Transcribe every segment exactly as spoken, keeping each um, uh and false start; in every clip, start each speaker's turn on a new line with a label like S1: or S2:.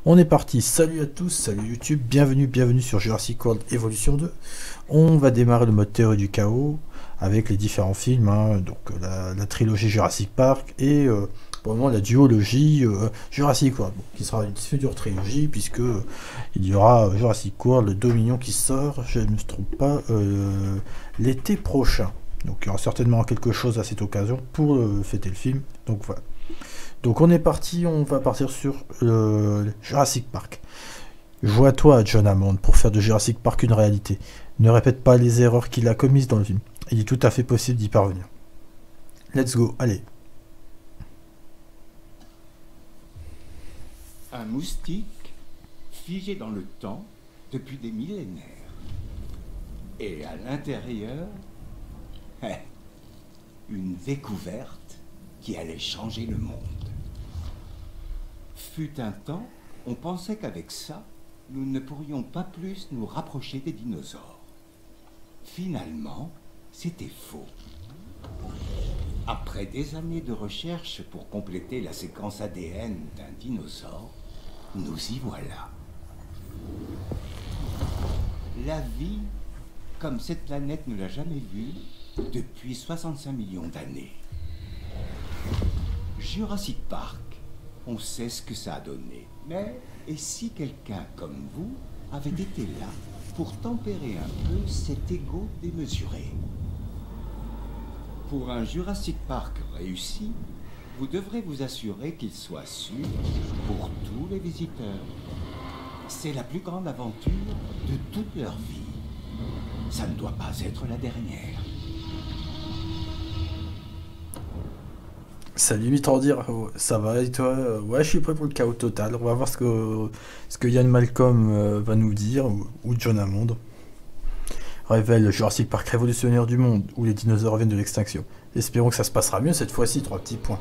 S1: On est parti, salut à tous, salut YouTube, bienvenue, bienvenue sur Jurassic World Evolution deux. On va démarrer le mode théorie du chaos avec les différents films, hein, donc la, la trilogie Jurassic Park et euh, pour le moment la duologie euh, Jurassic World, bon, qui sera une future trilogie puisque euh, il y aura Jurassic World, le Dominion qui sort, je ne me trompe pas, euh, l'été prochain. Donc il y aura certainement quelque chose à cette occasion pour euh, fêter le film, donc voilà. Donc on est parti, on va partir sur euh, Jurassic Park. Joue à toi, John Hammond, pour faire de Jurassic Park une réalité. Ne répète pas les erreurs qu'il a commises dans le film. Il est tout à fait possible d'y parvenir. Let's go, allez.
S2: Un moustique figé dans le temps depuis des millénaires. Et à l'intérieur, une découverte qui allait changer le monde. Fut un temps, on pensait qu'avec ça, nous ne pourrions pas plus nous rapprocher des dinosaures. Finalement, c'était faux. Après des années de recherche pour compléter la séquence A D N d'un dinosaure, nous y voilà. La vie, comme cette planète ne l'a jamais vue, depuis soixante-cinq millions d'années. Jurassic Park, on sait ce que ça a donné. Mais, et si quelqu'un comme vous avait été là pour tempérer un peu cet ego démesuré? Pour un Jurassic Park réussi, vous devrez vous assurer qu'il soit sûr pour tous les visiteurs. C'est la plus grande aventure de toute leur vie. Ça ne doit pas être la dernière.
S1: Ça limite en dire, oh, ça va et toi? Ouais, je suis prêt pour le chaos total. On va voir ce que, ce que Ian Malcolm euh, va nous dire, ou, ou John Hammond. Révèle Jurassic Park révolutionnaire du monde, où les dinosaures viennent de l'extinction. Espérons que ça se passera mieux cette fois-ci, trois petits points.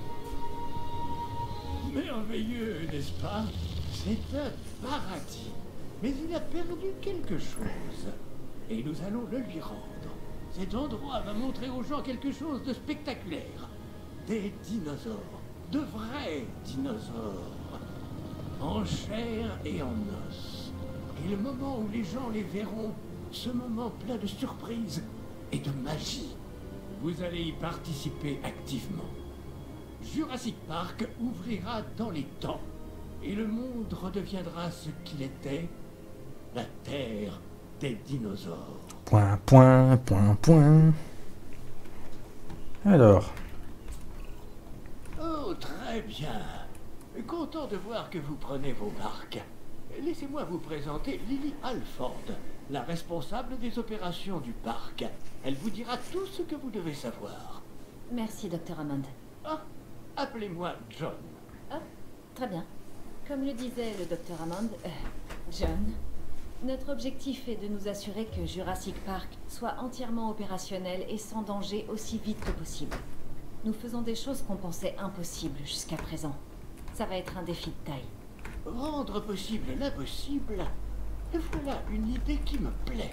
S3: Merveilleux, n'est-ce pas? C'est un paradis. Mais il a perdu quelque chose. Et nous allons le lui rendre. Cet endroit va montrer aux gens quelque chose de spectaculaire. Des dinosaures. De vrais dinosaures. En chair et en os. Et le moment où les gens les verront, ce moment plein de surprises et de magie, vous allez y participer activement. Jurassic Park ouvrira dans les temps. Et le monde redeviendra ce qu'il était, la terre des dinosaures.
S1: Point, point, point, point. Alors.
S3: Oh, très bien. Content de voir que vous prenez vos marques. Laissez-moi vous présenter Lily Alford, la responsable des opérations du parc. Elle vous dira tout ce que vous devez savoir.
S4: Merci, docteur Hammond.
S3: Ah, appelez-moi John.
S4: Ah, très bien. Comme le disait le docteur Hammond, euh, John, notre objectif est de nous assurer que Jurassic Park soit entièrement opérationnel et sans danger aussi vite que possible. Nous faisons des choses qu'on pensait impossibles jusqu'à présent. Ça va être un défi de taille.
S3: Rendre possible l'impossible, voilà une idée qui me plaît.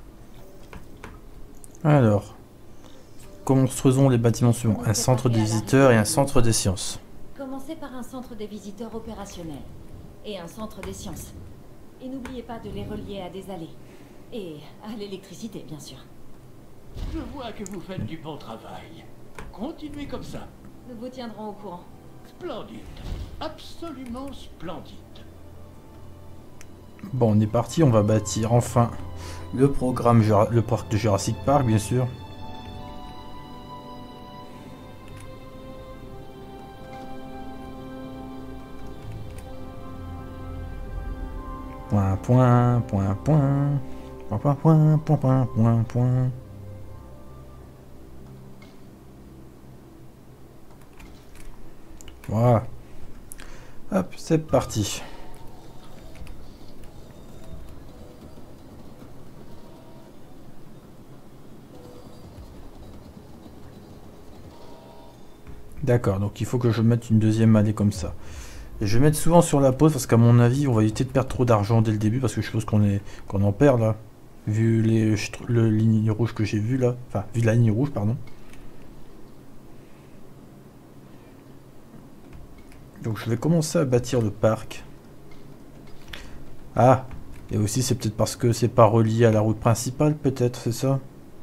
S1: Alors. Construisons les bâtiments suivants. Un centre des visiteurs et un centre des sciences.
S4: Commencez par un centre des visiteurs opérationnels et un centre des sciences. Et n'oubliez pas de les relier à des allées. Et à l'électricité, bien sûr.
S3: Je vois que vous faites du bon travail. Continuez comme ça.
S4: Nous vous tiendrons au courant.
S3: Splendide. Absolument splendide.
S1: Bon, on est parti, on va bâtir enfin le programme, Jura- le parc de Jurassic Park, bien sûr. Point, point, point, point. Point, point, point, point, point, point, point. Voilà. Hop, c'est parti. D'accord, donc il faut que je mette une deuxième allée comme ça. Et je vais mettre souvent sur la pause parce qu'à mon avis, on va éviter de perdre trop d'argent dès le début parce que je suppose qu'on est qu'on en perd là. Vu les le lignes rouges que j'ai vu là. Enfin, vu la ligne rouge, pardon. Donc je vais commencer à bâtir le parc. Ah, et aussi c'est peut-être parce que c'est pas relié à la route principale, peut-être, c'est ça?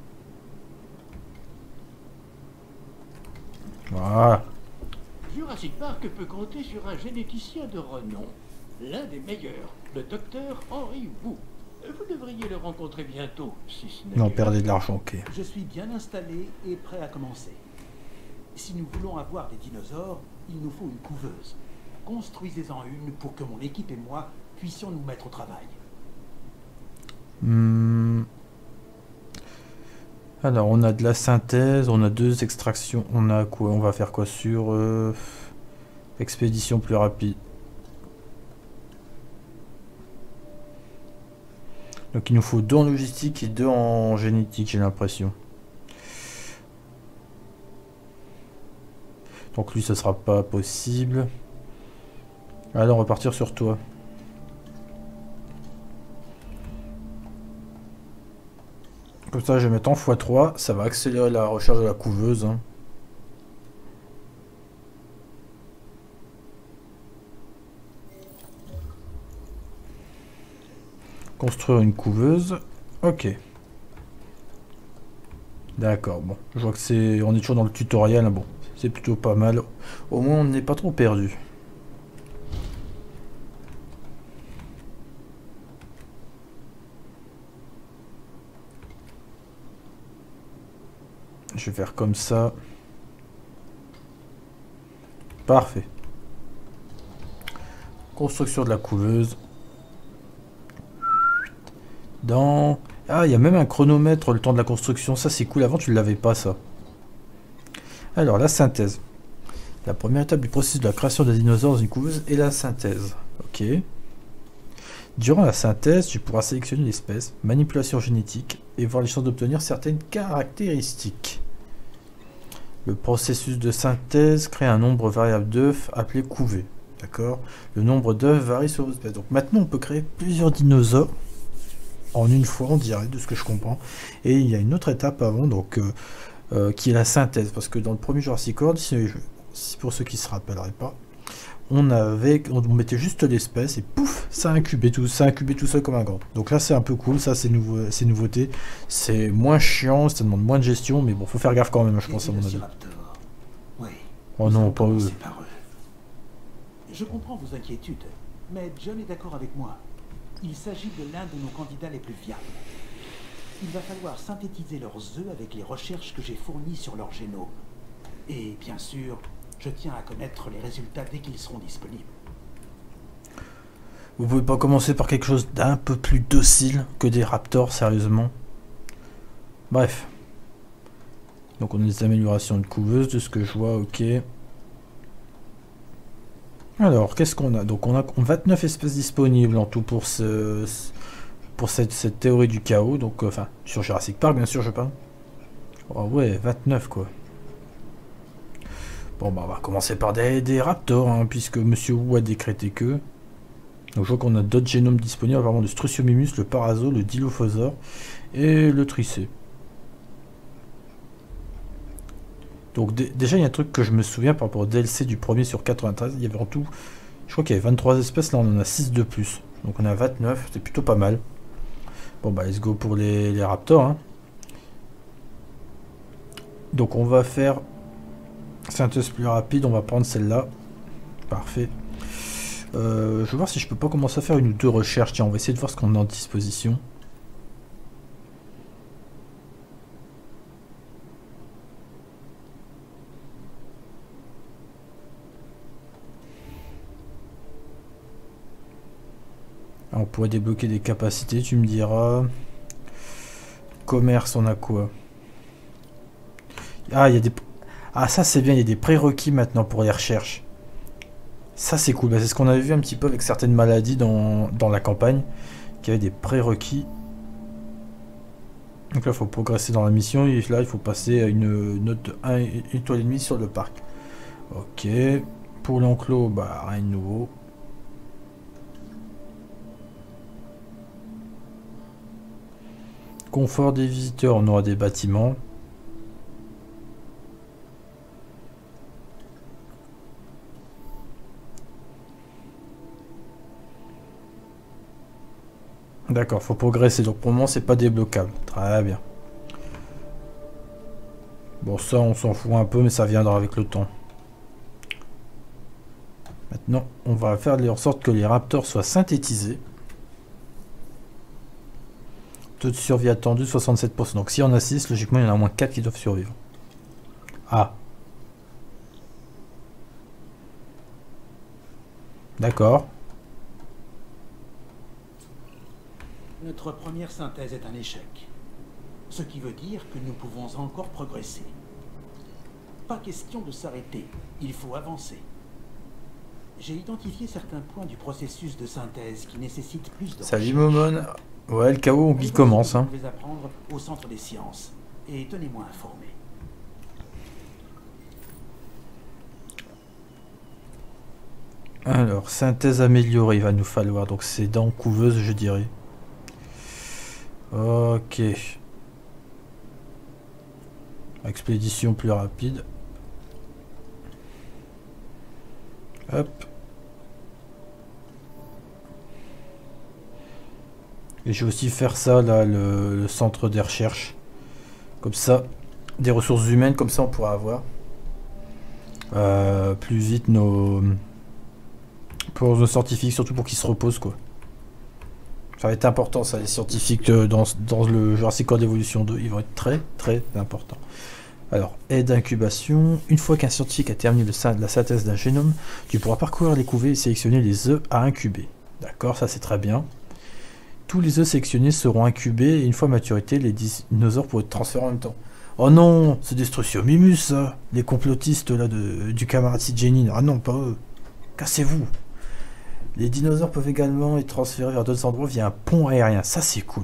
S1: Voilà.
S3: Jurassic Park peut compter sur un généticien de renom. L'un des meilleurs, le docteur Henry Wu. Vous devriez le rencontrer bientôt, si ce n'est
S1: Non,
S3: déjà
S1: perdez de
S3: fait.
S1: l'argent, ok.
S5: Je suis bien installé et prêt à commencer. Si nous voulons avoir des dinosaures, il nous faut une couveuse. Construisez-en une pour que mon équipe et moi puissions nous mettre au travail.
S1: Hmm. Alors, on a de la synthèse, on a deux extractions. On a quoi? On va faire quoi sur euh, expédition plus rapide. Donc, il nous faut deux en logistique et deux en génétique, j'ai l'impression. Donc, lui, ça sera pas possible. Alors, on va partir sur toi. Comme ça, je vais mettre en fois trois. Ça va accélérer la recherche de la couveuse. Hein. Construire une couveuse. Ok. D'accord, bon. Je vois que c'est... On est toujours dans le tutoriel. Bon, c'est plutôt pas mal. Au moins, on n'est pas trop perdu. Je vais faire comme ça. Parfait. Construction de la couveuse. Dans... Ah, il y a même un chronomètre le temps de la construction. Ça, c'est cool. Avant, tu ne l'avais pas, ça. Alors, la synthèse. La première étape du processus de la création des dinosaures dans une couveuse est la synthèse. Ok. Durant la synthèse, tu pourras sélectionner l'espèce, manipulation génétique, et voir les chances d'obtenir certaines caractéristiques. Le processus de synthèse crée un nombre variable d'œufs appelé couvée. D'accord. Le nombre d'œufs varie sur l'espèce. Donc maintenant, on peut créer plusieurs dinosaures en une fois, on dirait, de ce que je comprends. Et il y a une autre étape avant, donc euh, euh, qui est la synthèse. Parce que dans le premier Jurassic World, si, si pour ceux qui ne se rappelleraient pas, on avait, on mettait juste l'espèce et pouf, ça incubait tout, ça incubait tout seul comme un grand. Donc là, c'est un peu cool, ça, c'est nouveau, c'est nouveauté. C'est moins chiant, ça demande moins de gestion, mais bon, faut faire gaffe quand même, je pense, à mon avis.
S5: Oui.
S1: Oh non, pas eux.
S5: Par eux. Je comprends vos inquiétudes, mais John est d'accord avec moi. Il s'agit de l'un de nos candidats les plus viables. Il va falloir synthétiser leurs œufs avec les recherches que j'ai fournies sur leur génome. Et bien sûr, je tiens à connaître les résultats dès qu'ils seront disponibles.
S1: Vous pouvez pas commencer par quelque chose d'un peu plus docile que des raptors, sérieusement? Bref. Donc on a des améliorations de couveuse, de ce que je vois, ok. Alors, qu'est-ce qu'on a? Donc on a vingt-neuf espèces disponibles en tout pour ce... pour cette, cette théorie du chaos. Donc, euh, enfin, sur Jurassic Park, bien sûr, je parle. Oh ouais, vingt-neuf, quoi. Bon, bah, on va commencer par des, des raptors, hein, puisque Monsieur Wu a décrété que... Donc je vois qu'on a d'autres génomes disponibles, apparemment le Struthiomimus, le Parasaur, le Dilophosaure et le Tricé. Donc déjà il y a un truc que je me souviens par rapport au D L C du premier sur quatre-vingt-treize, il y avait en tout, je crois qu'il y avait vingt-trois espèces, là on en a six de plus. Donc on a vingt-neuf, c'est plutôt pas mal. Bon bah let's go pour les, les raptors. Hein. Donc on va faire synthèse plus rapide, on va prendre celle-là. Parfait. Euh, je vais voir si je peux pas commencer à faire une ou deux recherches. Tiens, on va essayer de voir ce qu'on a en disposition. Alors, on pourrait débloquer des capacités, tu me diras. Commerce, on a quoi? Ah, il y a des... Ah, ça c'est bien, il y a des prérequis maintenant pour les recherches. Ça c'est cool, c'est ce qu'on avait vu un petit peu avec certaines maladies dans, dans la campagne, qui avait des prérequis. Donc là il faut progresser dans la mission, et là il faut passer à une note de un étoile et demie sur le parc. Ok, pour l'enclos, bah rien de nouveau. Confort des visiteurs, on aura des bâtiments. D'accord, faut progresser. Donc pour le moment, c'est pas débloquable. Très bien. Bon, ça, on s'en fout un peu, mais ça viendra avec le temps. Maintenant, on va faire en sorte que les raptors soient synthétisés. Taux de survie attendu, soixante-sept pour cent. Donc si on a six, logiquement, il y en a au moins quatre qui doivent survivre. Ah. D'accord.
S5: Notre première synthèse est un échec. Ce qui veut dire que nous pouvons encore progresser. Pas question de s'arrêter, il faut avancer. J'ai identifié certains points du processus de synthèse qui nécessitent plus de
S1: Salut
S5: recherche.
S1: Momon. Ouais, le chaos, il commence. Hein.
S5: Vous pouvez apprendre au centre des sciences. Et tenez-moi informé.
S1: Alors, synthèse améliorée, il va nous falloir. Donc c'est dans couveuse, je dirais. Ok. Expédition plus rapide. Hop. Et je vais aussi faire ça, là, le, le centre des recherches. Comme ça, des ressources humaines, comme ça on pourra avoir euh, plus vite nos... pour nos scientifiques, surtout pour qu'ils se reposent, quoi. Ça va être important, ça, les scientifiques dans, dans le Jurassic World Evolution deux, ils vont être très, très importants. Alors, aide d'incubation. Une fois qu'un scientifique a terminé le, la synthèse d'un génome, tu pourras parcourir les couvées et sélectionner les œufs à incuber. D'accord, ça c'est très bien. Tous les œufs sélectionnés seront incubés et une fois à maturité, les dinosaures pourront être transférés en même temps. Oh non, c'est Destruction Mimus, ça. Les complotistes là de, du camarade Sidgenin. Ah non, pas eux. Cassez-vous. Les dinosaures peuvent également être transférés vers d'autres endroits via un pont aérien. Ça, c'est cool.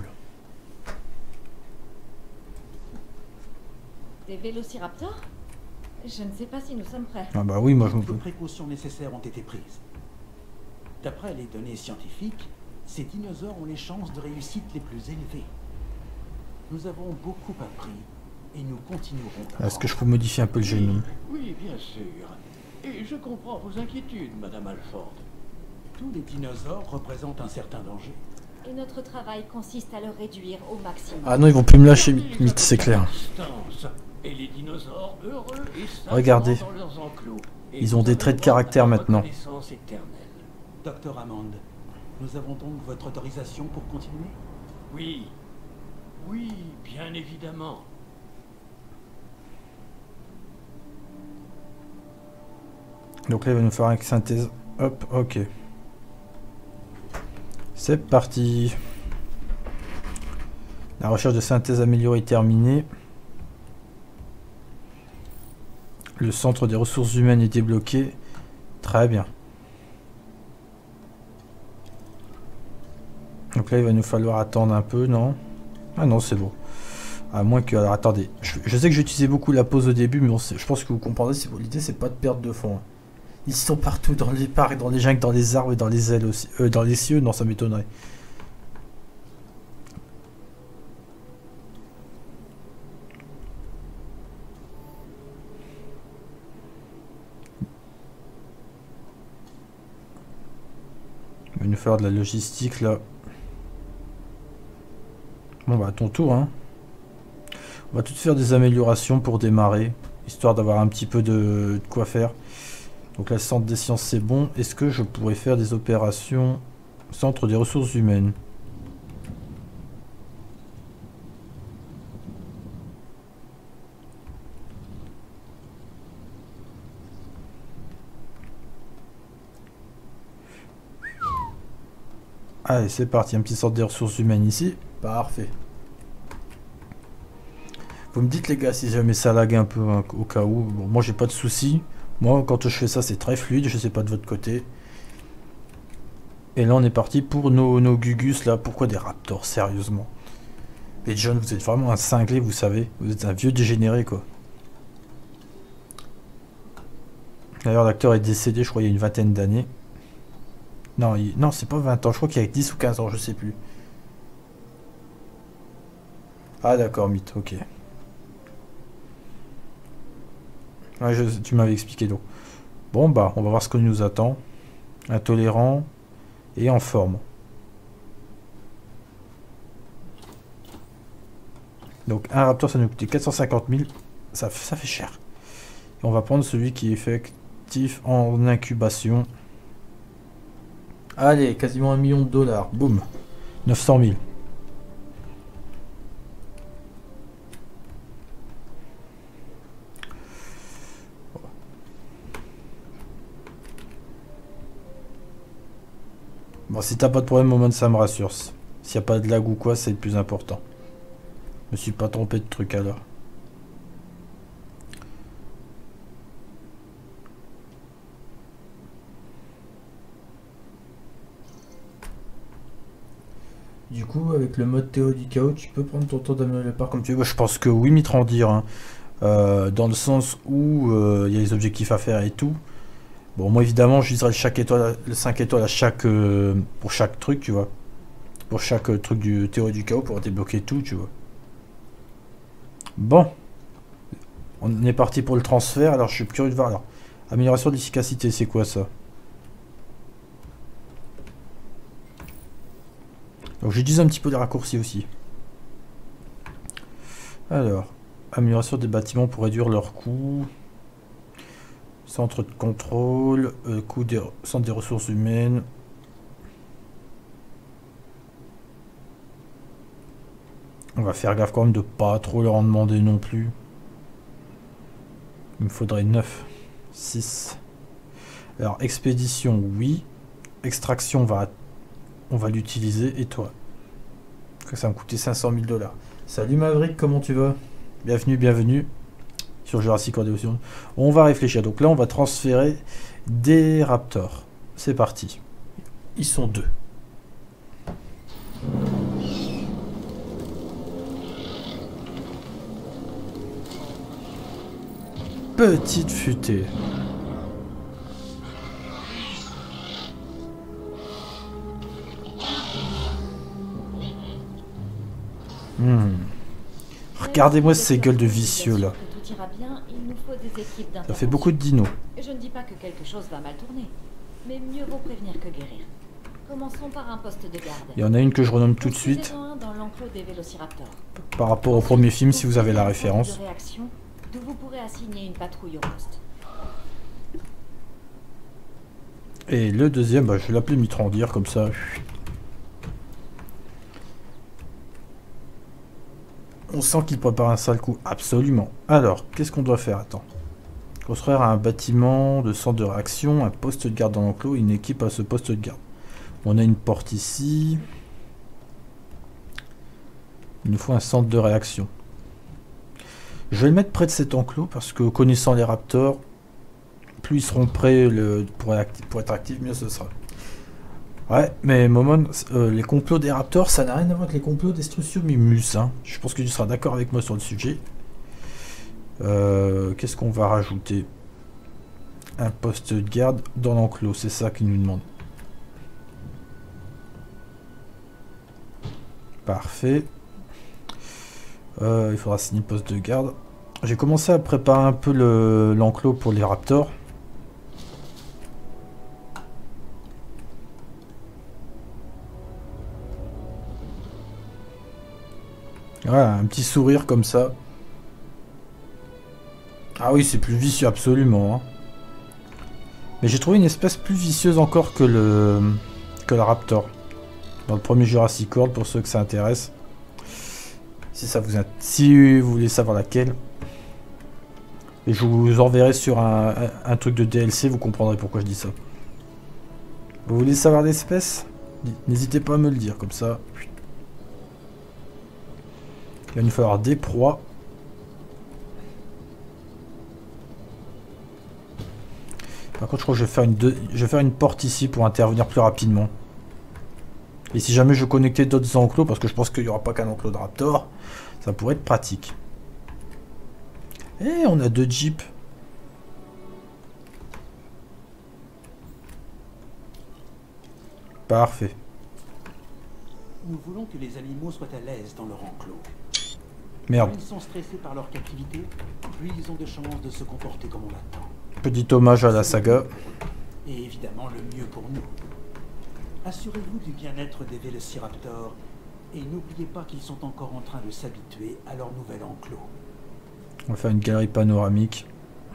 S4: Des vélociraptors? Je ne sais pas si nous sommes prêts.
S1: Ah bah oui, moi je me
S5: Toutes
S1: peux.
S5: les précautions nécessaires ont été prises. D'après les données scientifiques, ces dinosaures ont les chances de réussite les plus élevées. Nous avons beaucoup appris et nous continuerons.
S1: Est-ce que je peux modifier un peu le génome?
S3: Oui, bien sûr. Et je comprends vos inquiétudes, Madame Alford.
S5: Tous les dinosaures représentent un certain danger.
S4: Et notre travail consiste à le réduire au maximum.
S1: Ah non, ils vont plus me lâcher, mythe, c'est clair.
S3: Et les dinosaures heureux et sagement
S1: Regardez.
S3: dans leurs enclos. Et
S1: Ils ont
S3: vous
S1: des
S3: avez
S1: traits de
S3: droit à
S1: caractère
S3: la
S1: maintenant.
S3: reconnaissance éternelle.
S5: Docteur Hammond, nous avons donc votre autorisation pour continuer?
S3: Oui. Oui, bien évidemment.
S1: Donc là, il va nous faire une synthèse. Hop, ok. C'est parti. La recherche de synthèse améliorée est terminée. Le centre des ressources humaines est débloqué. Très bien. Donc là, il va nous falloir attendre un peu, non? Ah non, c'est bon. À moins que... Alors, attendez. Je, je sais que j'ai utilisé beaucoup la pause au début, mais bon, je pense que vous comprendrez. Si l'idée, c'est pas de perdre de fond. Hein. Ils sont partout, dans les parcs, dans les jungles, dans les arbres et dans les ailes aussi. Euh, dans les cieux, non, ça m'étonnerait. Il va nous faire de la logistique, là. Bon, bah, à ton tour, hein. On va tout faire des améliorations pour démarrer, histoire d'avoir un petit peu de, de quoi faire. Donc la centre des sciences c'est bon. Est-ce que je pourrais faire des opérations centre des ressources humaines? Allez, c'est parti, un petit centre des ressources humaines ici. Parfait. Vous me dites les gars si jamais ça lag un peu hein, au cas où. Bon, moi j'ai pas de soucis. Moi, quand je fais ça, c'est très fluide. Je sais pas de votre côté. Et là, on est parti pour nos, nos gugus, là. Pourquoi des raptors, sérieusement? Et John, vous êtes vraiment un cinglé, vous savez. Vous êtes un vieux dégénéré, quoi. D'ailleurs, l'acteur est décédé, je crois, il y a une vingtaine d'années. Non, il... non c'est pas vingt ans. Je crois qu'il y a dix ou quinze ans, je sais plus. Ah, d'accord, mythe, ok. Ah, je, tu m'avais expliqué donc. Bon bah on va voir ce que nous attend. Intolérant et en forme. Donc un raptor ça nous coûtait quatre cent cinquante mille. Ça, ça fait cher. Et on va prendre celui qui est effectif en incubation. Allez, quasiment un million de dollars. Boum. neuf cent mille. Bon, si t'as pas de problème, Moment, ça me rassure. S'il n'y a pas de lag ou quoi, c'est le plus important. Je me suis pas trompé de truc alors. Du coup, avec le mode théorie du chaos, tu peux prendre ton temps d'amener le parc comme tu veux. Je pense que oui, Mitrandir, hein. euh, dans le sens où il euh, y a les objectifs à faire et tout. Bon, moi évidemment, j'utiliserai chaque étoile, le cinq étoiles à chaque, euh, pour chaque truc, tu vois. Pour chaque euh, truc du théorie du chaos pour débloquer tout, tu vois. Bon, on est parti pour le transfert. Alors, je suis curieux de voir. Alors, amélioration de l'efficacité, c'est quoi ça? Donc j'utilise un petit peu les raccourcis aussi. Alors, amélioration des bâtiments pour réduire leurs coûts. Centre de contrôle, euh, coût des centre des ressources humaines. On va faire gaffe quand même de pas trop leur en demander non plus. Il me faudrait neuf, six. Alors expédition, oui. Extraction, on va On va l'utiliser. Et toi? Ça va me coûter cinq cent mille dollars. Salut Maverick, comment tu vas? Bienvenue, bienvenue sur Jurassic World Evolution. On va réfléchir. Donc là, on va transférer des raptors. C'est parti. Ils sont deux. Petite futée. Hmm. Regardez-moi ces gueules de vicieux là. Ça fait beaucoup de dinos.
S4: Je ne dis pas que quelque chose va mal tourner, mais mieux vaut prévenir que guérir. Commençons par un poste de garde.
S1: Il y en a une que je renomme tout de suite.
S4: Dans l'enclos des vélociraptors.
S1: Par rapport au premier film, si vous avez la référence.
S4: D'où vous pourrez assigner une patrouille au poste.
S1: Et le deuxième, bah, je vais l'appeler Mitrandir comme ça. On sent qu'il prépare un sale coup, absolument. Alors, qu'est-ce qu'on doit faire? Attends. Construire un bâtiment de centre de réaction, un poste de garde dans l'enclos, une équipe à ce poste de garde. On a une porte ici. Il nous faut un centre de réaction. Je vais le mettre près de cet enclos parce que connaissant les raptors, plus ils seront prêts le, pour, pour être actifs, mieux ce sera. Ouais, mais Momon, euh, les complots des raptors, ça n'a rien à voir avec les complots des Struthiomimus. Hein. Je pense que tu seras d'accord avec moi sur le sujet. Euh, Qu'est-ce qu'on va rajouter? Un poste de garde dans l'enclos, c'est ça qu'il nous demande. Parfait. Euh, il faudra signer le poste de garde. J'ai commencé à préparer un peu l'enclos le, pour les raptors. Voilà, un petit sourire comme ça. Ah oui, c'est plus vicieux, absolument. Hein. Mais j'ai trouvé une espèce plus vicieuse encore que le que le raptor. Dans le premier Jurassic World, pour ceux que ça intéresse. Si ça vous si vous voulez savoir laquelle. Et je vous enverrai sur un, un, un truc de D L C, vous comprendrez pourquoi je dis ça. Vous voulez savoir l'espèce? N'hésitez pas à me le dire, comme ça. Il va nous falloir des proies. Par contre, je crois que je vais faire une, deux... je vais faire une porte ici pour intervenir plus rapidement. Et si jamais je connectais d'autres enclos, parce que je pense qu'il n'y aura pas qu'un enclos de raptor, ça pourrait être pratique. Et on a deux jeeps. Parfait.
S5: Nous voulons que les animaux soient à l'aise dans leur enclos.
S1: Merde.
S5: Plus ils sont stressés par leur captivité, plus ils ont de chances de se comporter comme on l'attend.
S1: Petit hommage à la saga.
S5: Et évidemment le mieux pour nous. Assurez-vous du bien-être des vélociraptors Et n'oubliez pas qu'ils sont encore en train de s'habituer à leur nouvel enclos.
S1: On va faire une galerie panoramique.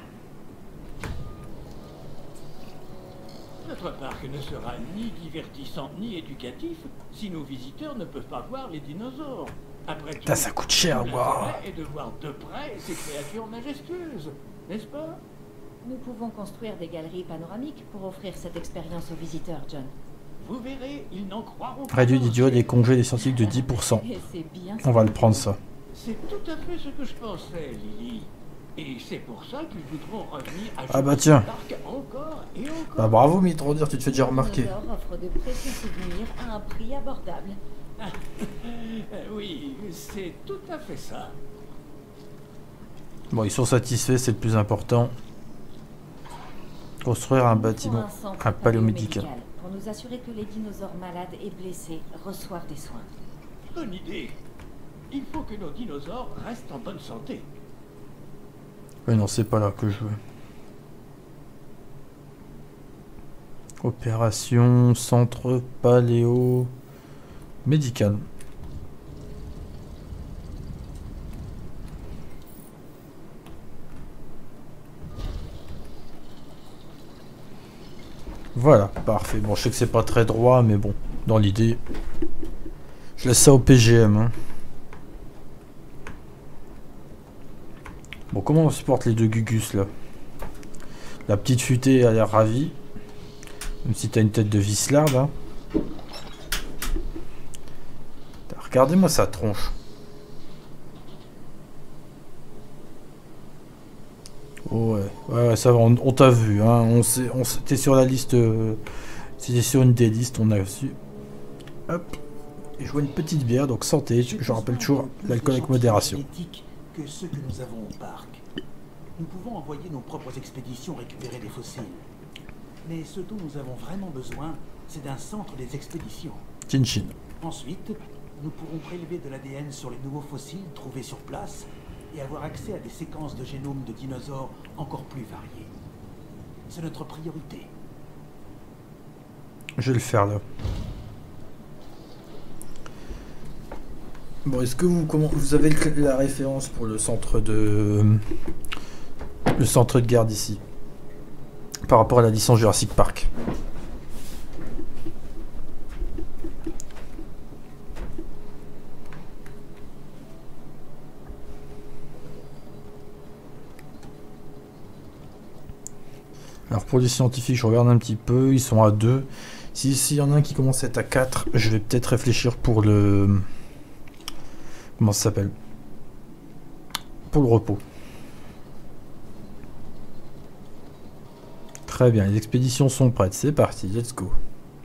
S3: Notre parc ne sera ni divertissant ni éducatif si nos visiteurs ne peuvent pas voir les dinosaures. Après tout,
S1: Putain, ça coûte cher,
S3: tout
S1: waouh.
S3: l'intérêt est de voir de près ces créatures majestueuses, n'est-ce pas?
S4: Nous pouvons construire des galeries panoramiques pour offrir cette expérience aux visiteurs, John.
S3: Vous verrez, ils n'en croiront pas.
S1: Réduit d'idiots des congés des scientifiques de dix pour cent.
S4: Et c'est bien
S1: On va le prendre ça.
S3: C'est tout à fait ce que je pensais, Lily. Et c'est pour ça qu'ils voudront revenir à
S1: Ah bah tiens.
S3: Parc encore et encore.
S1: Bah bravo Mitrondir, tu te fais déjà remarquer.
S4: Dinosaure offre de précieux souvenirs à un prix abordable.
S3: Euh, oui, c'est tout à fait ça.
S1: Bon, ils sont satisfaits, c'est le plus important. Construire un
S4: Il nous faut
S1: bâtiment,
S4: centre
S1: un paléomédical.
S4: paléomédical pour nous assurer que les dinosaures malades et blessés reçoivent des soins.
S3: Bonne idée. Il faut que nos dinosaures restent en bonne santé.
S1: Oui, non, c'est pas là que je veux. Opération, centre paléo médical. Voilà, parfait. Bon, je sais que c'est pas très droit, mais bon, dans l'idée, je laisse ça au P G M. Hein. Bon, comment on supporte les deux Gugus là? La petite futée a l'air ravie. Même si t'as une tête de vislard là. Regardez-moi sa tronche. Oh ouais, ouais, ouais, ça va, on, on t'a vu, hein. On sait, on t'es sur la liste. Euh, C'était sur une des listes, on a su. Hop. Et je vois une petite bière, donc santé. Je, je rappelle toujours l'alcool avec modération.
S5: Que ceux que nous avons au parc. Nous pouvons envoyer nos propres expéditions récupérer des fossiles. Mais ce dont nous avons vraiment besoin, c'est d'un centre des expéditions.
S1: Chin-chin.
S5: Ensuite, nous pourrons prélever de l'A D N sur les nouveaux fossiles trouvés sur place et avoir accès à des séquences de génomes de dinosaures encore plus variées. C'est notre priorité.
S1: Je vais le faire là. Bon, est-ce que vous, comment, vous avez la référence pour le centre de le centre de garde ici par rapport à la licence Jurassic Park? Alors pour les scientifiques, je regarde un petit peu, ils sont à deux. Si s'il y en a un qui commence à être à quatre, je vais peut-être réfléchir pour le... Comment ça s'appelle? Pour le repos. Très bien, les expéditions sont prêtes, c'est parti, let's go.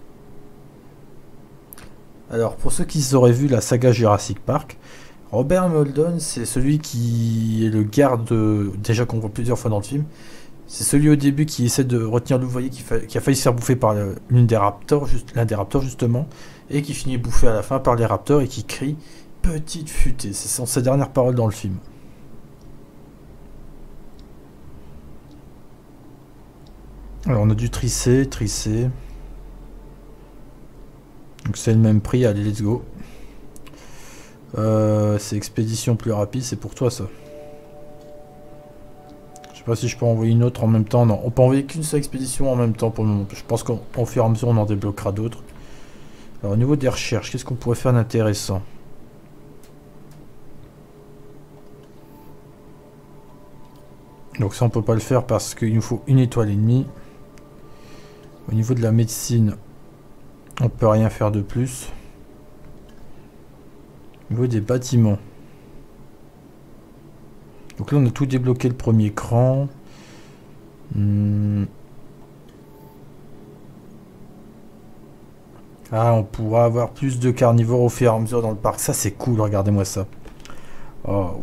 S1: Alors, pour ceux qui auraient vu la saga Jurassic Park, Robert Muldoon, c'est celui qui est le garde, déjà qu'on voit plusieurs fois dans le film. C'est celui au début qui essaie de retenir l'ouvrier qui, qui a failli se faire bouffer par l'une des raptors, juste, l'un des raptors justement, et qui finit bouffé à la fin par les raptors et qui crie « Petite futée ». Ce sont ses dernières paroles dans le film. Alors on a dû trisser, trisser. Donc c'est le même prix, allez let's go. Euh, c'est expédition plus rapide, c'est pour toi ça. Je sais pas si je peux envoyer une autre en même temps. Non, on peut envoyer qu'une seule expédition en même temps pour le moment. Je pense qu'au fur et à mesure on en débloquera d'autres. Alors au niveau des recherches, qu'est-ce qu'on pourrait faire d'intéressant? Donc ça on peut pas le faire parce qu'il nous faut une étoile et demie. Au niveau de la médecine, on peut rien faire de plus. Au niveau des bâtiments. Donc là on a tout débloqué le premier cran. Hmm. Ah, on pourra avoir plus de carnivores au fur et à mesure dans le parc. Ça c'est cool, regardez-moi ça. Oh.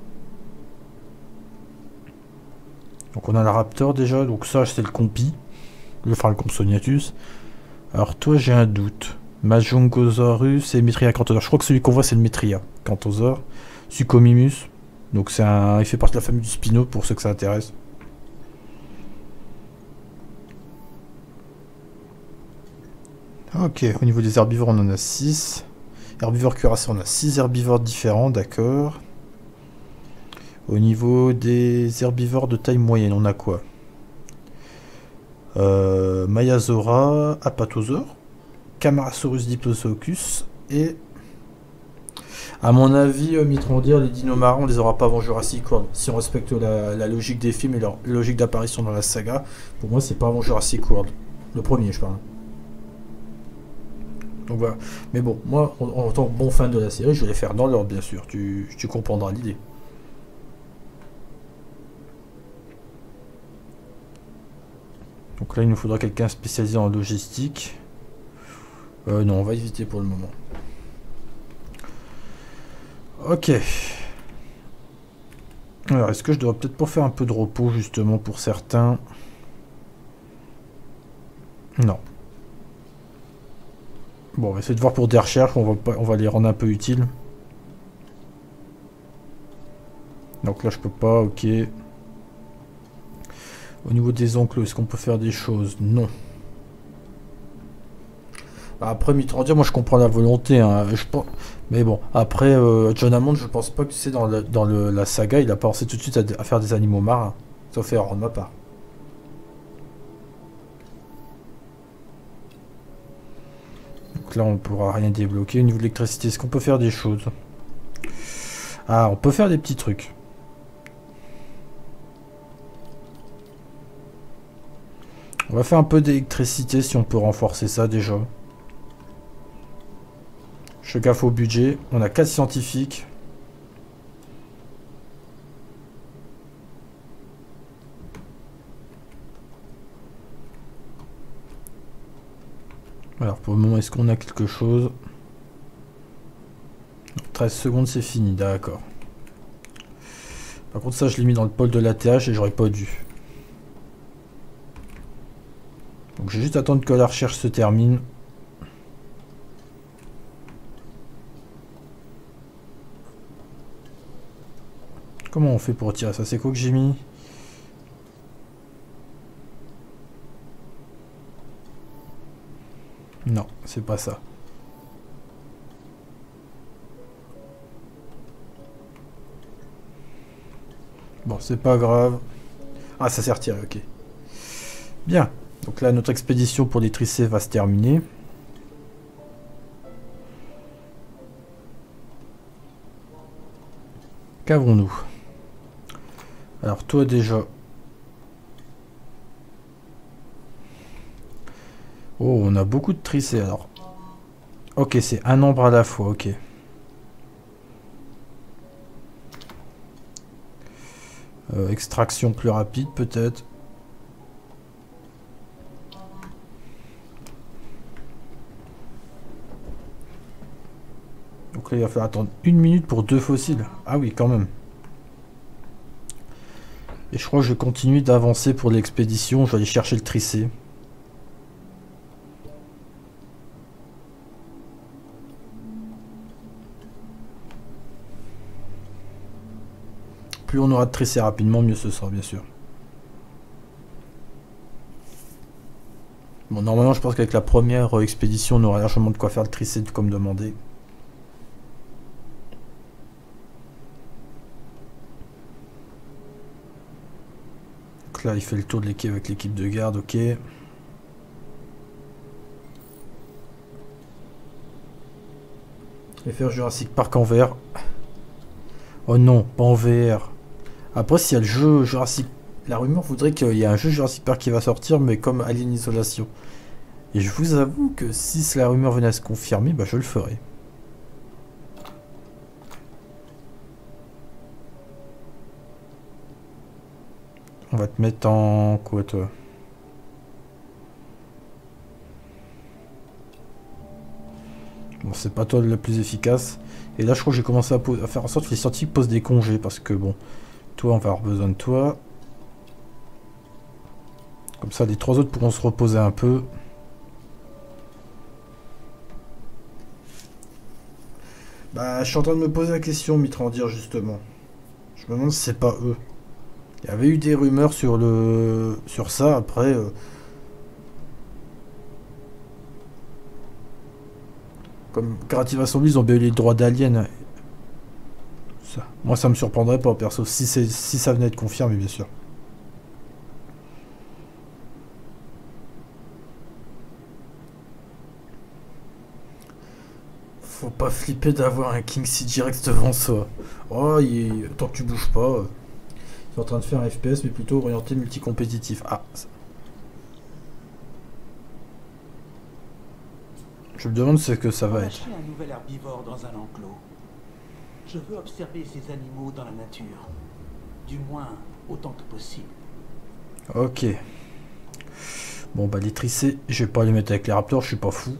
S1: Donc on a le raptor déjà, donc ça c'est le compi. Le enfin le compsognathus. Alors toi j'ai un doute. Majungosaurus et Metriacanthosaurus. Je crois que celui qu'on voit c'est le Metriacanthosaurus. Suchomimus. Donc c'est un. Il fait partie de la famille du Spino pour ceux que ça intéresse. Ok, au niveau des herbivores on en a six. Herbivores cuirassés, on a six herbivores différents, d'accord. Au niveau des herbivores de taille moyenne, on a quoi? euh, Maiasaura, Apatosaure, Camarasaurus diplodocus et... À mon avis, euh, Mitrandir, les dinos marins, on les aura pas avant Jurassic World. Si on respecte la, la logique des films et leur logique d'apparition dans la saga, pour moi, c'est pas avant Jurassic World. Le premier, je parle. Donc voilà. Mais bon, moi, en, en tant que bon fan de la série, je vais les faire dans l'ordre, bien sûr. Tu, tu comprendras l'idée. Donc là, il nous faudra quelqu'un spécialisé en logistique. Euh, non, on va éviter pour le moment. Ok. Alors, est-ce que je devrais peut-être pas faire un peu de repos, justement, pour certains? Non. Bon, on va essayer de voir pour des recherches, on va, pas, on va les rendre un peu utiles. Donc là, je peux pas, ok. Au niveau des enclos, est-ce qu'on peut faire des choses? Non. Après, Mitrandir, moi je comprends la volonté, hein. Je pense... mais bon, après, euh, John Hammond, je pense pas que tu sais, dans, le, dans le, la saga, il a pensé tout de suite à, à faire des animaux marins. Sauf erreur de ma part. Donc là, on pourra rien débloquer. Au niveau de l'électricité, est-ce qu'on peut faire des choses? Ah, on peut faire des petits trucs. On va faire un peu d'électricité si on peut renforcer ça déjà. Je fais gaffe au budget. On a quatre scientifiques. Alors pour le moment, est-ce qu'on a quelque chose? treize secondes, c'est fini, d'accord. Par contre, ça, je l'ai mis dans le pôle de l'A T H et j'aurais pas dû. Donc je vais juste attendre que la recherche se termine. Comment on fait pour retirer ça? C'est quoi que j'ai mis? Non, c'est pas ça. Bon, c'est pas grave. Ah, ça s'est retiré, ok. Bien. Donc là, notre expédition pour les tricées va se terminer. Qu'avons-nous? Alors toi déjà. Oh, on a beaucoup de tricées alors. Ok, c'est un nombre à la fois, ok. Euh, extraction plus rapide peut-être. Donc là il va falloir attendre une minute pour deux fossiles. Ah oui quand même. Et je crois que je vais continuer d'avancer pour l'expédition. Je vais aller chercher le tricé. Plus on aura de tricé rapidement, mieux ce sera, bien sûr. Bon, normalement, je pense qu'avec la première euh, expédition, on aura largement de quoi faire le tricé comme demandé. Donc là, il fait le tour de l'équipe avec l'équipe de garde, ok. Et faire Jurassic Park en vert. Oh non, pas en V R. Après, s'il y a le jeu Jurassic... La rumeur voudrait qu'il y ait un jeu Jurassic Park qui va sortir, mais comme Alien Isolation. Et je vous avoue que si la rumeur venait à se confirmer, bah je le ferai. On va te mettre en quoi, toi? Bon, c'est pas toi le plus efficace. Et là, je crois que j'ai commencé à, à faire en sorte que les scientifiques posent des congés. Parce que, bon, toi, on va avoir besoin de toi. Comme ça, les trois autres pourront se reposer un peu. Bah, je suis en train de me poser la question, Mitrandir, justement. Je me demande si c'est pas eux. Il y avait eu des rumeurs sur le sur ça, après... Euh... Comme Creative Assembly, ils ont bien eu les droits d'Alien. Ça, moi, ça me surprendrait pas, perso, si, c'est, si ça venait de confirmé, bien sûr. Faut pas flipper d'avoir un King C G Rex devant ça. Oh, il... tant que tu bouges pas. C'est en train de faire un F P S, mais plutôt orienté multi-compétitif. Ah. Je me demande ce que ça va être.
S5: Un nouvel herbivore dans un enclos. Je veux observer ces animaux dans la nature. Du moins, autant que possible.
S1: Ok. Bon, bah, les tricés, je vais pas les mettre avec les raptors, je suis pas fou.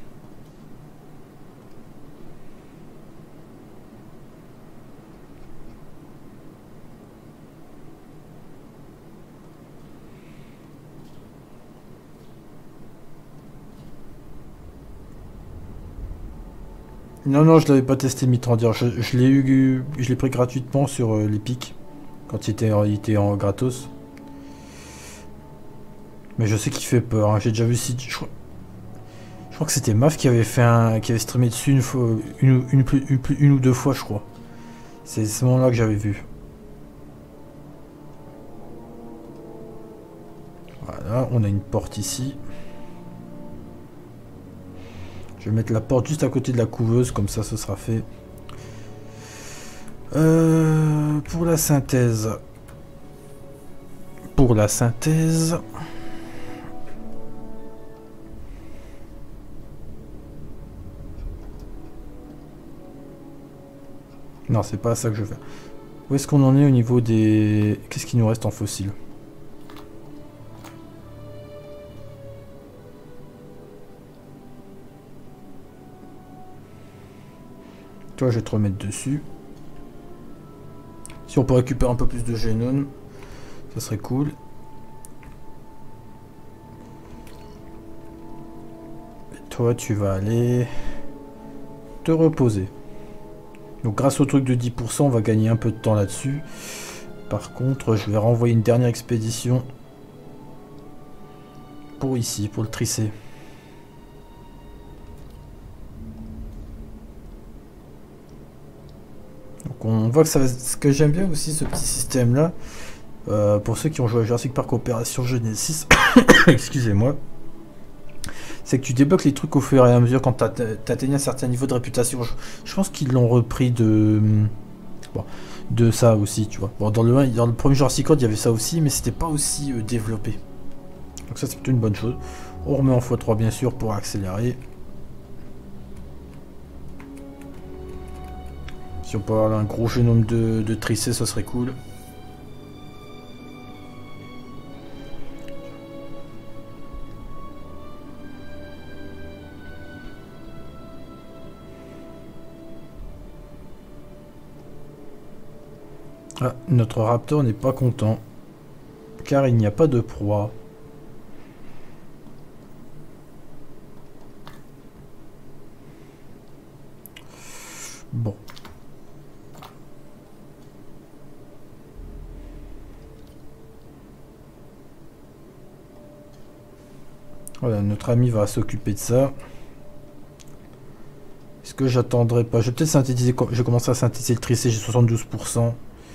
S1: Non, non, je l'avais pas testé Mitrandir. Je, je l'ai eu, je l'ai pris gratuitement sur euh, l'Epic quand il était, il était en gratos. Mais je sais qu'il fait peur. Hein. J'ai déjà vu si, je, crois, je crois que c'était Maf qui avait fait un, qui avait streamé dessus une fois, une, une, une, une, une ou deux fois, je crois. C'est ce moment-là que j'avais vu. Voilà, on a une porte ici. Je vais mettre la porte juste à côté de la couveuse, comme ça ce sera fait. Euh, pour la synthèse. Pour la synthèse. Non, c'est pas ça que je veux faire. Où est-ce qu'on en est au niveau des... Qu'est-ce qui nous reste en fossiles? Toi, je vais te remettre dessus. Si on peut récupérer un peu plus de génome, ça serait cool. Et toi, tu vas aller te reposer. Donc, grâce au truc de dix pour cent, on va gagner un peu de temps là-dessus. Par contre, je vais renvoyer une dernière expédition pour ici, pour le trisser. Donc on voit que ça va... Ce que j'aime bien aussi, ce petit système là, euh, pour ceux qui ont joué à Jurassic Park Opération Genesis, excusez-moi, c'est que tu débloques les trucs au fur et à mesure quand tu atteignes un certain niveau de réputation. Je, je pense qu'ils l'ont repris de... Bon, de ça aussi, tu vois. Bon, dans le, dans le premier Jurassic World, il y avait ça aussi, mais c'était pas aussi euh, développé. Donc ça, c'est plutôt une bonne chose. On remet en fois trois, bien sûr, pour accélérer. Si on peut avoir un gros génome de, de tricés, ça serait cool. Ah, notre raptor n'est pas content, car il n'y a pas de proie. Bon. Voilà, notre ami va s'occuper de ça. Est-ce que j'attendrai pas? Je vais peut-être synthétiser. Je vais commencer à synthétiser le tricé, j'ai soixante-douze pour cent.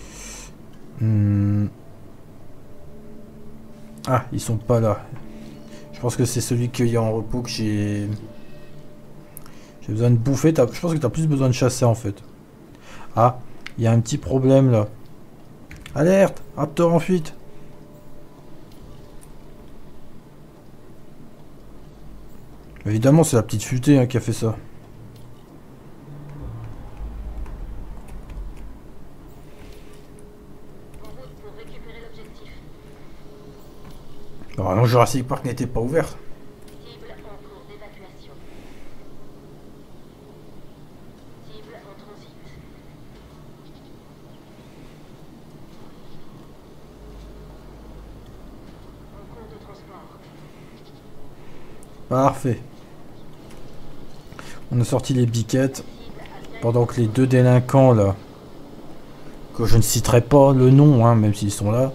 S1: Hmm. Ah, ils sont pas là. Je pense que c'est celui qui est en repos que j'ai... J'ai besoin de bouffer. Je pense que tu as plus besoin de chasser en fait. Ah, il y a un petit problème là. Alerte! Raptor en fuite! Évidemment, c'est la petite futée hein, qui a fait ça. Normalement, Jurassic Park n'était pas ouvert.
S6: Cible en cours d'évacuation. Cible en transit. En cours de transport.
S1: Parfait. On a sorti les biquettes. Pendant que les deux délinquants là, que je ne citerai pas le nom, hein, même s'ils sont là.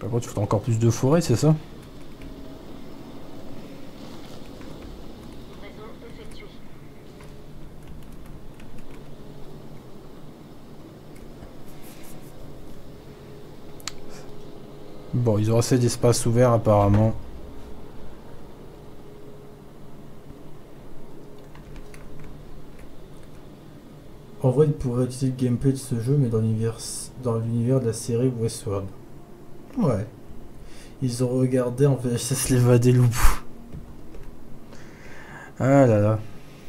S1: Par contre, il faut encore plus de forêt, c'est ça?
S6: Livraison effectuée.
S1: Bon, ils ont assez d'espace ouvert apparemment. En vrai, ils pourraient utiliser le gameplay de ce jeu, mais dans l'univers dans l'univers de la série Westworld. Ouais. Ils ont regardé en V H S l'Eva des loups. Ah là là.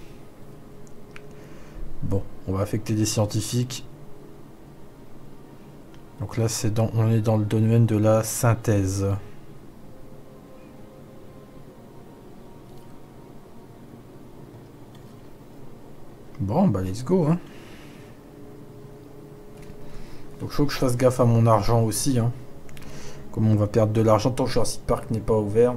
S1: Bon, on va affecter des scientifiques. Donc là, c'est dans, on est dans le domaine de la synthèse. Bon, bah let's go, hein. Donc, il faut que je fasse gaffe à mon argent aussi, hein. Comme on va perdre de l'argent tant que Jurassic Park n'est pas ouvert.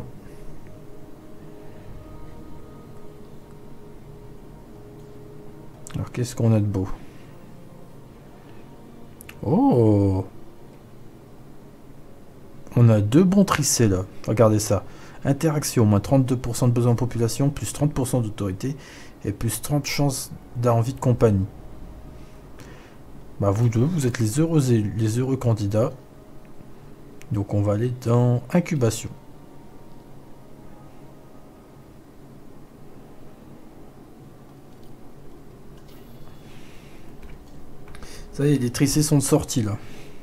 S1: Alors, qu'est-ce qu'on a de beau? Oh! On a deux bons tricés là. Regardez ça. Interaction, moins trente-deux pour cent de besoin en population, plus trente pour cent d'autorité et plus trente chances d'envie de compagnie. Bah vous deux, vous êtes les heureux, les heureux candidats. Donc on va aller dans incubation. Ça y est, les tricés sont sortis là.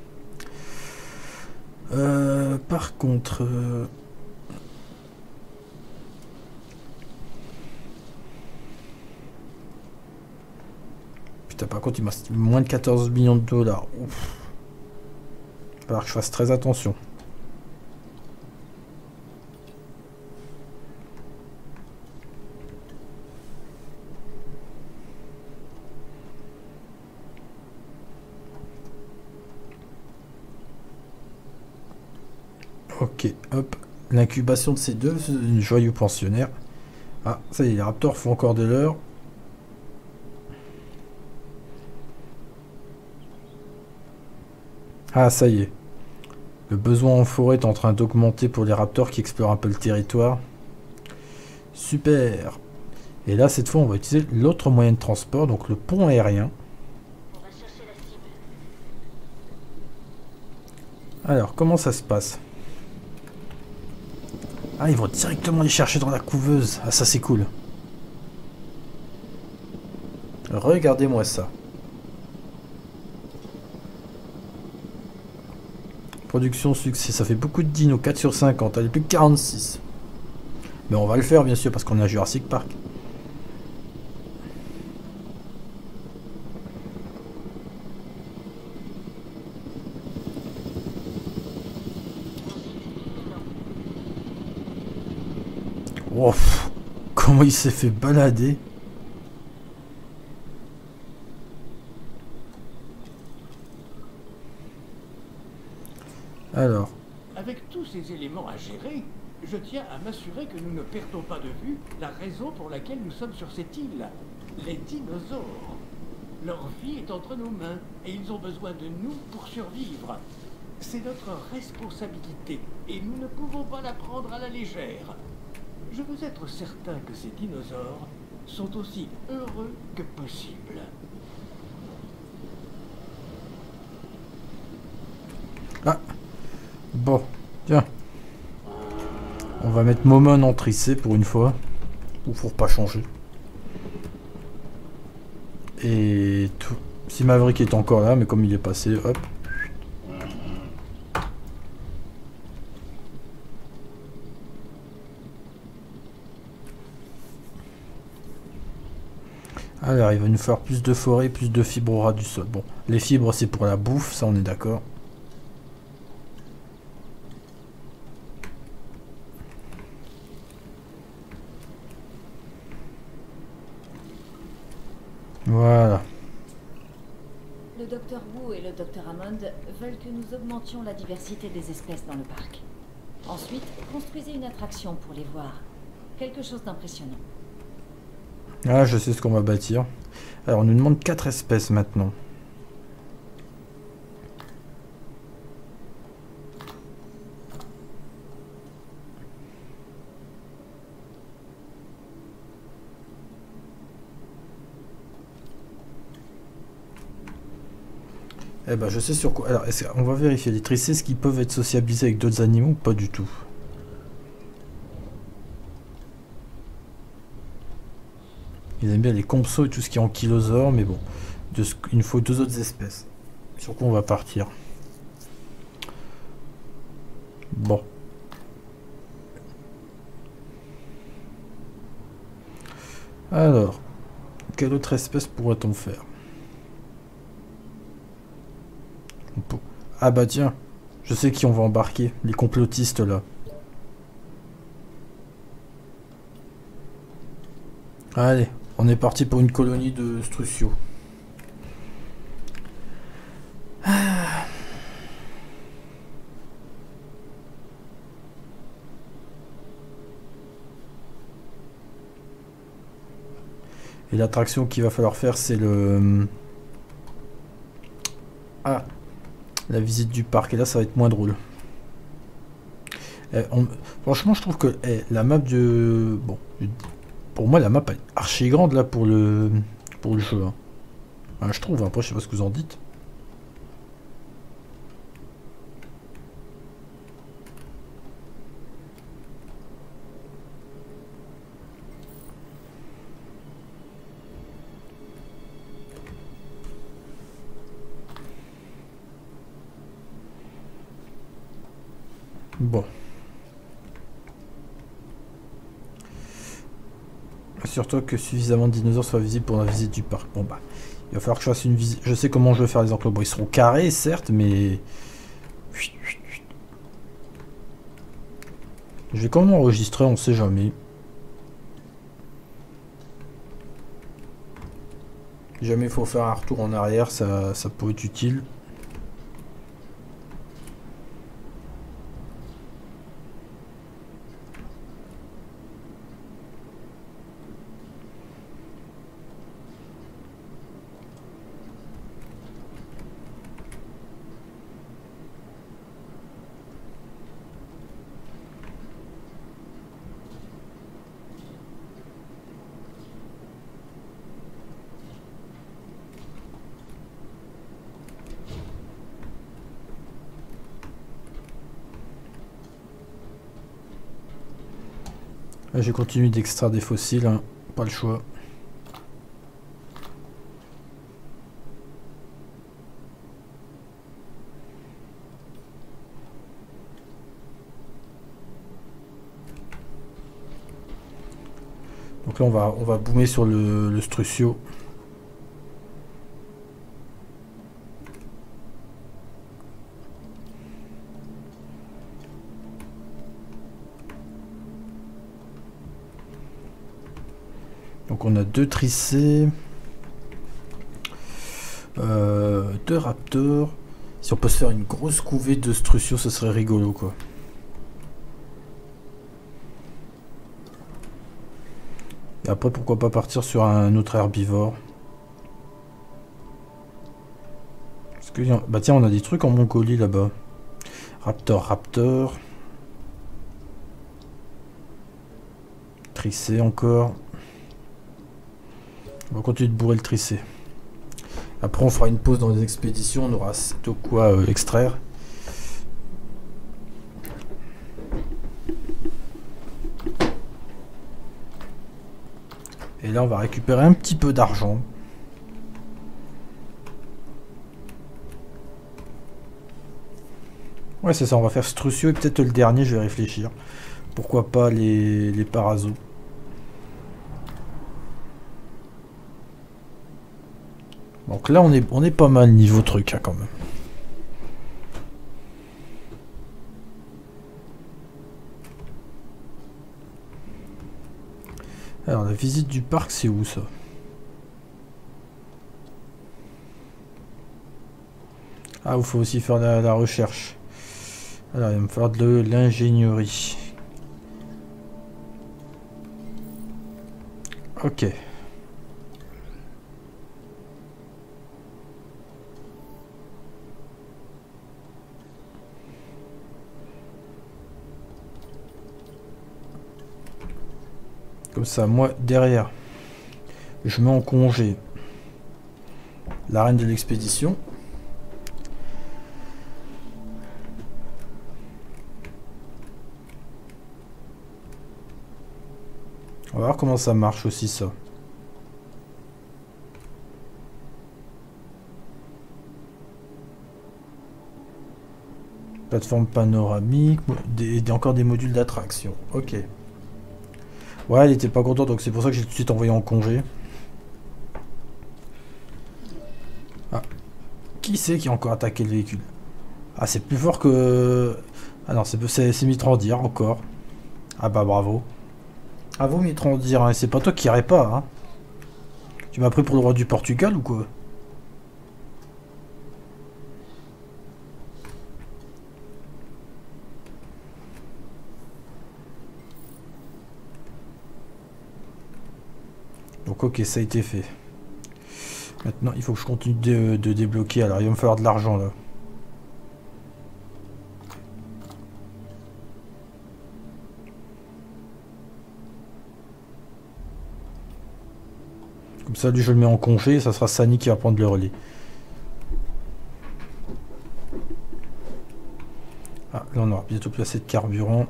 S1: Euh, par contre... Euh... Putain, par contre, il m'a moins de quatorze millions de dollars. Ouf. Il va falloir que je fasse très attention. Ok, hop. L'incubation de ces deux, c'est une joyeux pensionnaire. Ah, ça y est, les raptors font encore de l'heure. Ah, ça y est. Le besoin en forêt est en train d'augmenter pour les raptors qui explorent un peu le territoire. Super. Et là, cette fois, on va utiliser l'autre moyen de transport, donc le pont aérien.
S6: On va chercher la cible.
S1: Alors, comment ça se passe? Ah, ils vont directement les chercher dans la couveuse. Ah, ça c'est cool. Regardez-moi ça. Production succès, ça fait beaucoup de dinos, quatre sur cinquante, allez, plus que quarante-six. Mais on va le faire bien sûr parce qu'on a Jurassic Park. Oh, comment il s'est fait balader. Alors.
S3: Avec tous ces éléments à gérer, je tiens à m'assurer que nous ne perdons pas de vue la raison pour laquelle nous sommes sur cette île. Les dinosaures. Leur vie est entre nos mains et ils ont besoin de nous pour survivre. C'est notre responsabilité et nous ne pouvons pas la prendre à la légère. Je veux être certain que ces dinosaures sont aussi heureux que possible.
S1: Ah. Bon, tiens. On va mettre Momon en tricé pour une fois. Ou pour pas changer. Et tout. Si Maverick est encore là, mais comme il est passé, hop. Alors, il va nous faire plus de forêt, plus de fibres au ras du sol. Bon, les fibres, c'est pour la bouffe, ça on est d'accord. Voilà.
S4: Le docteur Wu et le docteur Hammond veulent que nous augmentions la diversité des espèces dans le parc. Ensuite, construisez une attraction pour les voir. Quelque chose d'impressionnant.
S1: Ah, je sais ce qu'on va bâtir. Alors, on nous demande quatre espèces maintenant. Eh ben, je sais sur quoi. Alors, est-ce- on va vérifier. Les tricés, est-ce qu'ils peuvent être sociabilisés avec d'autres animaux ou pas du tout? Ils aiment bien les compsaux et tout ce qui est ankylosaure, mais bon. De ce... Il nous faut deux autres espèces. Sur quoi on va partir? Bon. Alors, quelle autre espèce pourrait-on faire? On peut- Ah bah tiens, je sais qui on va embarquer, les complotistes là. Allez, on est parti pour une colonie de Struccio. Et l'attraction qu'il va falloir faire, c'est le... Ah, la visite du parc. Et là, ça va être moins drôle. Eh, on- Franchement, je trouve que eh, la map de... Bon, pour moi, la map est archi grande là pour le, pour le jeu. Hein. Ah, je trouve, après, je sais pas ce que vous en dites. Bon. Assure-toi que suffisamment de dinosaures soient visibles pour la visite du parc. Bon bah, il va falloir que je fasse une visite. Je sais comment je vais faire les enclos. Bon, ils seront carrés, certes, mais... Je vais quand même enregistrer, on sait jamais. Jamais il faut faire un retour en arrière, ça, ça peut être utile. Là, j'ai continué d'extraire des fossiles, hein. Pas le choix. Donc là, on va, on va boomer sur le, le Struccio. Donc on a deux tricés, euh, deux raptors. Si on peut se faire une grosse couvée de Struccio, ce serait rigolo quoi. Et après pourquoi pas partir sur un autre herbivore. Parce que, bah tiens, on a des trucs en Mongolie là-bas. Raptor, raptor. Tricé encore. On va continuer de bourrer le tricé. Après, on fera une pause dans les expéditions. On aura de quoi euh, extraire. Et là, on va récupérer un petit peu d'argent. Ouais, c'est ça. On va faire Struccio et peut-être le dernier, je vais réfléchir. Pourquoi pas les, les Parasos. Donc là, on est, on est pas mal niveau truc, hein, quand même. Alors, la visite du parc, c'est où, ça? Ah, il faut aussi faire la, la recherche. Alors, il va me falloir de l'ingénierie. Ok. Comme ça, moi, derrière, je mets en congé la reine de l'expédition. On va voir comment ça marche aussi ça. Plateforme panoramique, des, des- encore des modules d'attraction. Ok. Ouais, elle était pas contente, donc c'est pour ça que j'ai tout de suite envoyé en congé. Ah. Qui c'est qui a encore attaqué le véhicule? Ah, c'est plus fort que... Ah non, c'est Mitrandir encore. Ah bah bravo. Ah vous Mitrandir, hein, c'est pas toi qui irais pas, hein. Tu m'as pris pour le roi du Portugal ou quoi? Donc ok, ça a été fait. Maintenant, il faut que je continue de, de débloquer. Alors, il va me falloir de l'argent, là. Comme ça, lui, je le mets en congé. Et ça sera Sani qui va prendre le relais. Ah, là, on aura bientôt plus assez de carburant.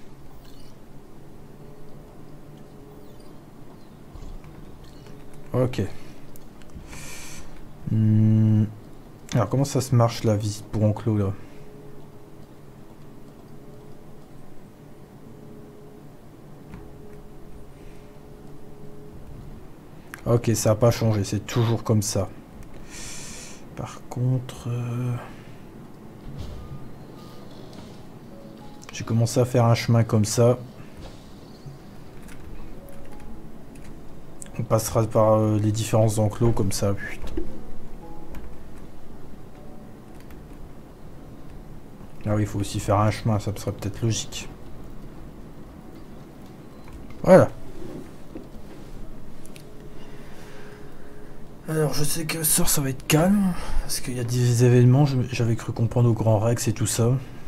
S1: Ok. Hmm. Alors, comment ça se marche, la visite pour enclos, là? Ok, ça n'a pas changé, c'est toujours comme ça. Par contre... Euh... J'ai commencé à faire un chemin comme ça. On passera par euh, les différents enclos comme ça. Putain. Ah oui, il faut aussi faire un chemin, ça serait peut-être logique. Voilà. Alors je sais que ce soir ça va être calme, parce qu'il y a des événements, j'avais cru comprendre au Grand Rex et tout ça.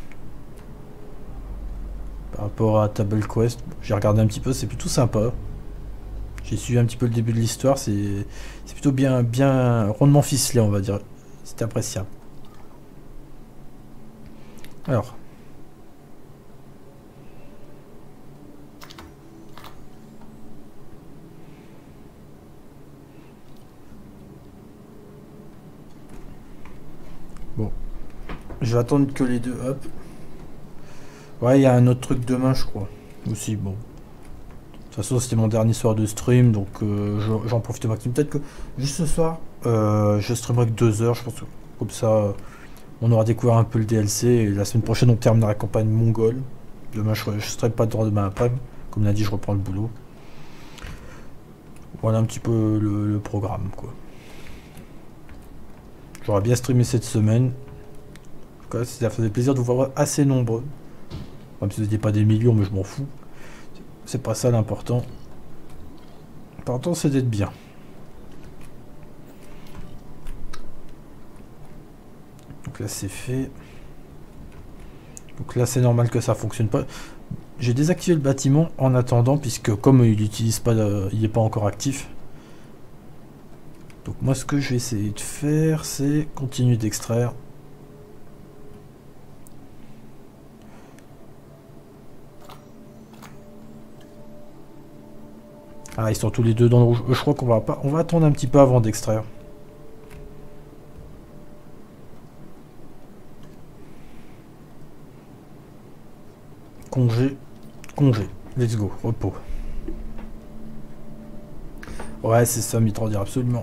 S1: Par rapport à Table Quest, j'ai regardé un petit peu, c'est plutôt sympa. J'ai suivi un petit peu le début de l'histoire, c'est plutôt bien, bien rondement ficelé, on va dire. C'est appréciable. Alors. Bon. Je vais attendre que les deux, hop. Ouais, il y a un autre truc demain, je crois. Aussi, bon. De toute façon, c'était mon dernier soir de stream, donc euh, j'en profite au maximum. Peut-être que juste ce soir, euh, je streamerai que deux heures, je pense que comme ça, euh, on aura découvert un peu le D L C. Et la semaine prochaine, on terminera la campagne mongole. Demain, je ne serai pas droit demain après. Comme l'a dit, je reprends le boulot. Voilà un petit peu le, le programme, quoi. J'aurais bien streamé cette semaine. En tout cas, ça faisait plaisir de vous voir assez nombreux. Même si vous n'étiez pas des millions, mais je m'en fous. C'est pas ça l'important. L'important, c'est d'être bien. Donc là, c'est fait. Donc là, c'est normal que ça fonctionne pas. J'ai désactivé le bâtiment en attendant, puisque comme il n'utilise pas, de, il n'est pas encore actif. Donc moi, ce que je vais essayer de faire, c'est continuer d'extraire. Ah, ils sont tous les deux dans le rouge. Je crois qu'on va pas, on va attendre un petit peu avant d'extraire. Congé, congé. Let's go, repos. Ouais, c'est ça, Mitrandir, absolument.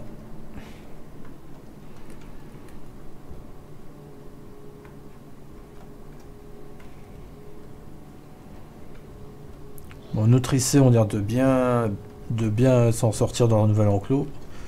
S1: Bon, notre I C, on a l'air de bien, de bien s'en sortir dans le nouvel enclos.